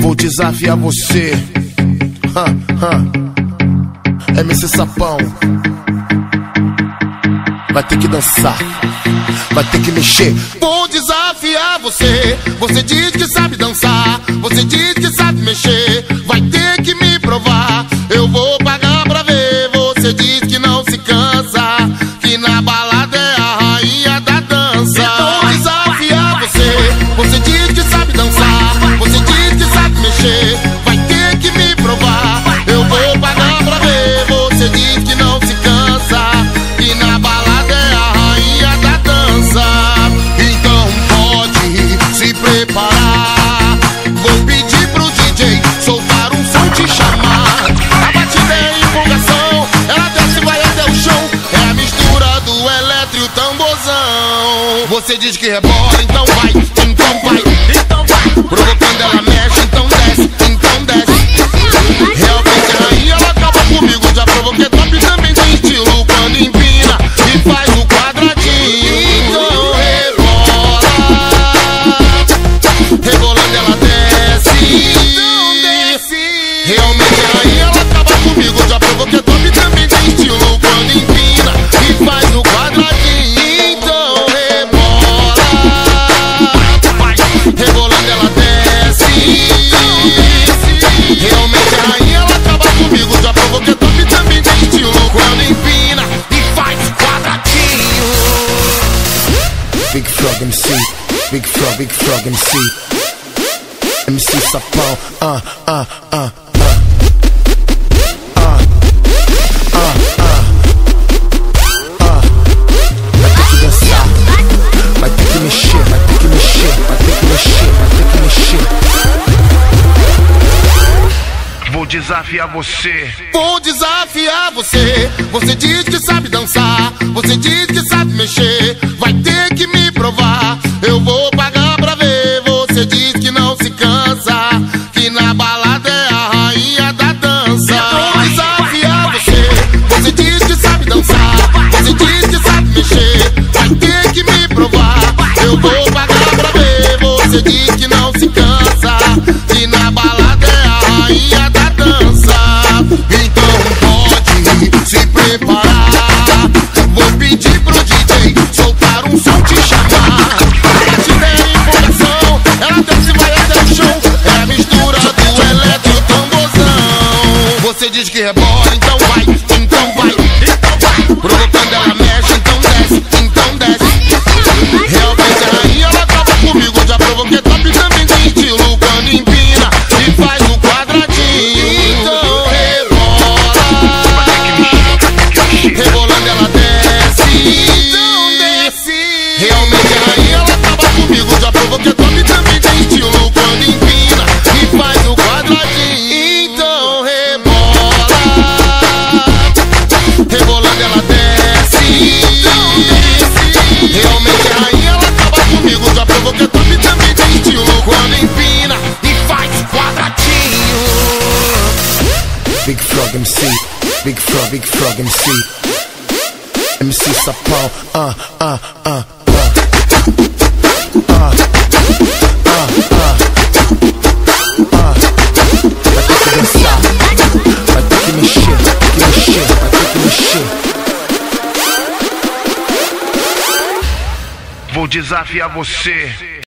Vou desafiar você. MC Sapão. Vai ter que dançar, vai ter que mexer. Vou desafiar você. Você diz que sabe dançar, você diz que sabe mexer. Vai ter que me provar, eu vou pagar pra ver. Você diz que não se cansa, que na balada é a rainha da dança. Vou desafiar você. Você diz que sabe dançar, você diz que sabe mexer. Vai ter que me provar, eu vou pagar pra ver. Você diz que não se cansa, que na balada é a rainha da dança. Então pode se preparar. Vou pedir pro DJ soltar um som, te chamar. A batida é empolgação, ela desce e vai até o chão. É a mistura do eletro e o tamborzão. Você diz que rebola, então vai, então vai, então vai. Provocando ela mexe, então desce, então desce. Realmente a rainha, ela acaba comigo. Já provoquei top, também tem estilo quando empina e faz o quadradinho. Então rebola, rebolando ela desce, então desce. Realmente a rainha, ela acaba comigo. Já provoquei top, também tem estilo quando empina e faz o quadradinho. Então rebola, rebolando ela desce, então desce. Realmente a rainha, ela acaba comigo. Já provoquei top, também tem estilo quando empina e faz quadradinho. Big Frog MC, Big Frog MC. MC Sapão, Vai ter que dançar, vai ter que mexer, vai ter que mexer, vai ter que mexer, vai ter que mexer. Vou desafiar você. Vou desafiar você. Você diz que sabe dançar, você diz que sabe mexer. Vai ter que me provar, eu vou pagar pra ver. Você diz que não se cansa, que na balada é a rainha da dança. Vou desafiar você. Você diz que sabe dançar, você diz que sabe mexer. Vai ter que me provar, eu vou pagar pra ver. Você diz que não se cansa, que na balada é a rainha da dança. Então pode se preparar. Vou pedir pro DJ soltar um som, te chamar. A batida é empolgação, ela desce e vai até o chão. É a mistura do eletro e o tamborzão. Você diz que rebola, então vai, então vai, então vai. Provocando ela mexe, então desce, então desce. Realmente a rainha, ela acaba comigo. Já provoquei top, também tem estilo quando empina e faz o quadradinho. Então rebola, rebolando ela desce, então desce. Realmente a rainha, ela acaba comigo. Já provoquei top, também tem estilo quando empina e faz o quadradinho. Então rebola, rebolando ela desce, então desce. Realmente a rainha, ela acaba comigo. Já provoquei top, também tem estilo quando empina e faz quadradinho. Big Frog MC, Big Frog MC. MC Sapão, Vai ter que dançar, vai ter que mexer, vai ter que mexer, vai ter que mexer. Vou desafiar você.